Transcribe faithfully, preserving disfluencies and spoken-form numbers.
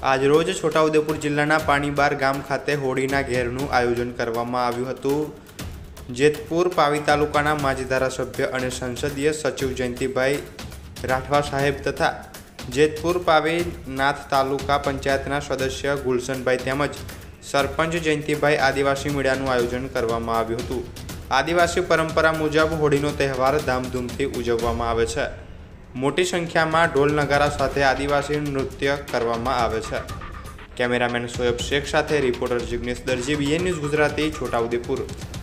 આજરોજ છોટાઉદેપુર જિલ્લાના પાણીબાર ગામ ખાતે હોળીના ઘેરનું આયોજન કરવામાં આવ્યું હતું। જેતપુર પાવી તાલુકાના માજી ધારાસભ્ય અને સંસદીય સચિવ જયંતિભાઈ રાઠવા સાહેબ તથા જેતપુર પાવી નાથ તાલુકા પંચાયતના સદસ્ય ગુલશનભાઈ તેમજ સરપંચ જયંતિભાઈ આદિવાસી મેળાનું આયોજન કરવામાં આવ્યું હતું। આદિવાસી પરંપરા મુજબ હોળીનો તહેવાર ધામધૂમથી ઉજવવામાં આવે છે। मोटी संख्या में ढोल नगारा साथे आदिवासी नृत्य करवामां आवे छे। कैमरामेन शोएब शेख साथे रिपोर्टर जिग्नेश दर्जी, बीए न्यूज गुजराती, छोटाउदेपुर।